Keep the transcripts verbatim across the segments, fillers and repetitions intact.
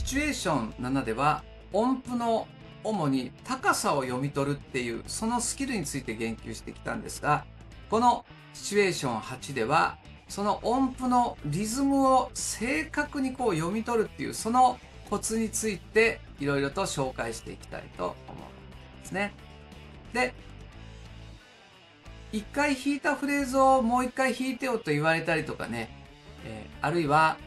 チュエーションななでは音符の主に高さを読み取るっていうそのスキルについて言及してきたんですが、このシチュエーションはちではその音符のリズムを正確にこう読み取るっていうそのコツについていろいろと紹介していきたいと思うんですね。で、一回弾いたフレーズをもう一回弾いてよと言われたりとかね、えー、あるいは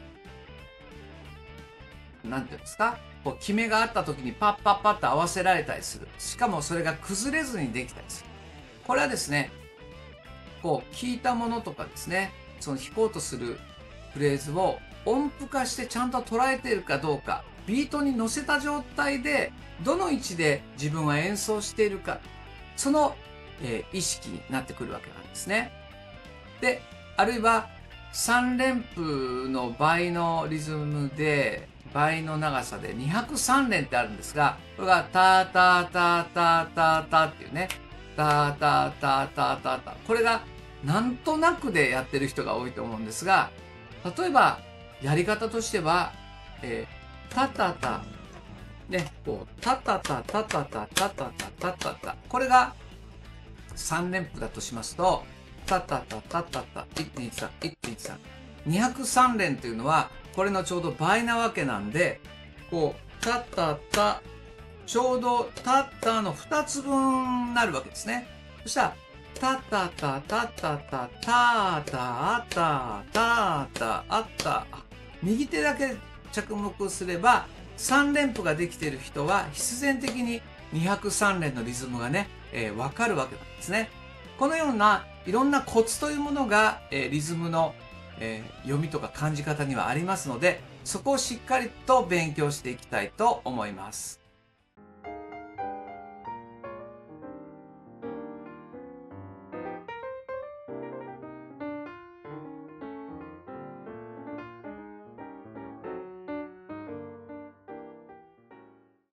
なんていうんですか、こう決めがあった時にパッパッパッと合わせられたりする。しかもそれが崩れずにできたりする。これはですね、こう聞いたものとかですね、その弾こうとするフレーズを音符化してちゃんと捉えているかどうか、ビートに乗せた状態でどの位置で自分は演奏しているか、その、えー、意識になってくるわけなんですね。で、あるいはさん連符の倍のリズムで倍の長さでにひゃくさん連ってあるんですが、これがターターターターターターっていうね、ターターターターターター。これがなんとなくでやってる人が多いと思うんですが、例えばやり方としては、えー、タタタ、ね、こう、タタタタタタタタタタタタ。これがさん連符だとしますと、タタタタタタ、いってんいちさん、いってんいちさん。にひゃくさん連というのは、これのちょうど倍なわけなんで、こう、タタタ、ちょうどタッタのふたつぶんになるわけですね。そしたら、タタタタタタタタアタタタアタ。右手だけ着目すれば、さん連符ができている人は必然的ににひゃくさん連のリズムがね、えー、わかるわけなんですね。このようないろんなコツというものが、えー、リズムの、えー、読みとか感じ方にはありますので、そこをしっかりと勉強していきたいと思います。